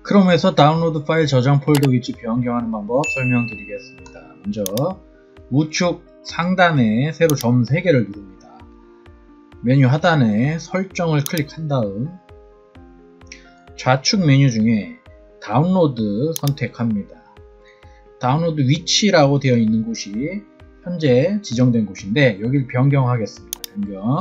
크롬에서 다운로드 파일 저장 폴더 위치 변경하는 방법 설명드리겠습니다. 먼저 우측 상단에 세로 점 3개를 누릅니다. 메뉴 하단에 설정을 클릭한 다음 좌측 메뉴 중에 다운로드 선택합니다. 다운로드 위치라고 되어 있는 곳이 현재 지정된 곳인데 여기를 변경하겠습니다. 변경.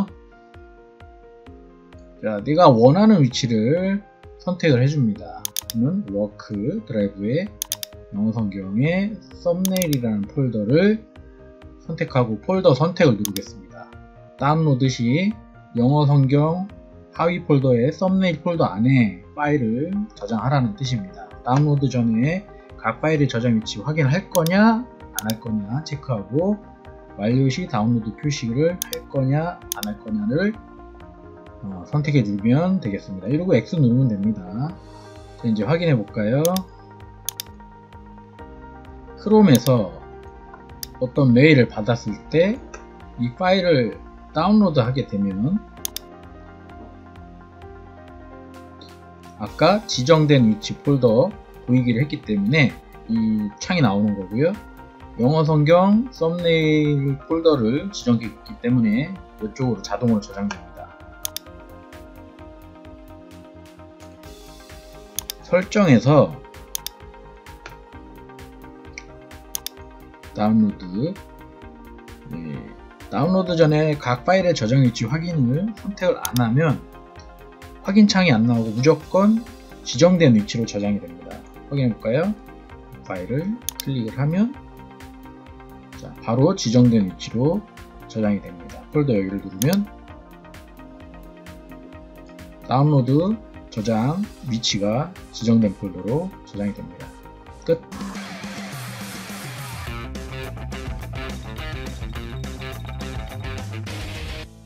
자, 내가 원하는 위치를 선택을 해줍니다. 저는 워크 드라이브에 영어 성경의 썸네일이라는 폴더를 선택하고 폴더 선택을 누르겠습니다. 다운로드 시 영어 성경 하위 폴더의 썸네일 폴더 안에 파일을 저장하라는 뜻입니다. 다운로드 전에 각 파일의 저장 위치 확인할 거냐 안 할 거냐 체크하고 완료 시 다운로드 표시를 할 거냐 안 할 거냐를 선택해 주면 되겠습니다. 이러고 X 누르면 됩니다. 자, 이제 확인해 볼까요? 크롬에서 어떤 메일을 받았을 때 이 파일을 다운로드 하게 되면 아까 지정된 위치 폴더 보이기를 했기 때문에 이 창이 나오는 거고요. 영어 성경 썸네일 폴더를 지정했기 때문에 이쪽으로 자동으로 저장됩니다. 설정에서 다운로드 다운로드 전에 각 파일의 저장 위치 확인을 선택을 안 하면 확인 창이 안 나오고 무조건 지정된 위치로 저장이 됩니다. 확인해 볼까요? 파일을 클릭을 하면 자, 바로 지정된 위치로 저장이 됩니다. 폴더 여기를 누르면 다운로드 저장 위치가 지정된 폴더로 저장이 됩니다. 끝.